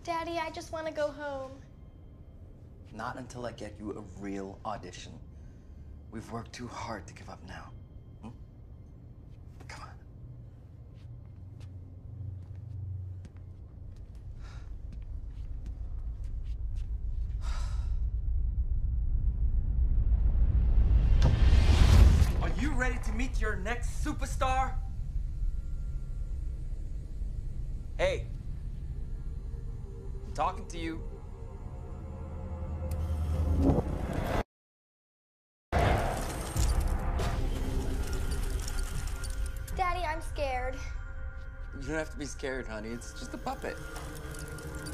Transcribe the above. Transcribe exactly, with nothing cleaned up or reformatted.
Daddy, I just want to go home. Not until I get you a real audition. We've worked too hard to give up now. Hmm? Come on. Are you ready to meet your next superstar? Hey, I'm talking to you. Daddy, I'm scared. You don't have to be scared, honey. It's just a puppet.